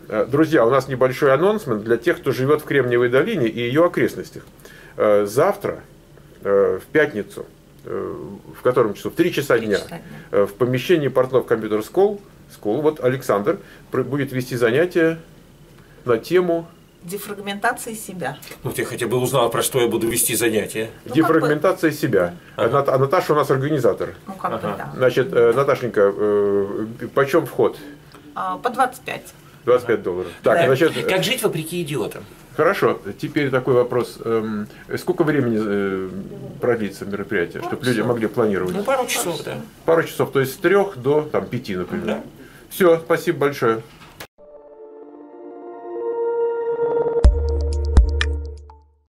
Друзья, у нас небольшой анонсмент для тех, кто живет в Кремниевой долине и ее окрестностях. Завтра, в пятницу, в котором часу? В 3 часа дня, в помещении Портнов Computer School, вот Александр будет вести занятия на тему дефрагментации себя. Ну, ты хотя бы узнала, про что я буду вести занятия. Дефрагментация себя. А Наташа у нас организатор. Ну, как бы, да. Значит, Наташенька, почем вход? По 25. $25. Так, Да. значит, Как жить вопреки идиотам? хорошо, теперь такой вопрос. Сколько времени продлится мероприятие, чтобы люди могли планировать? Ну, пару часов, да. Пару часов, то есть с 3 до 5, например. Да. Все, спасибо большое.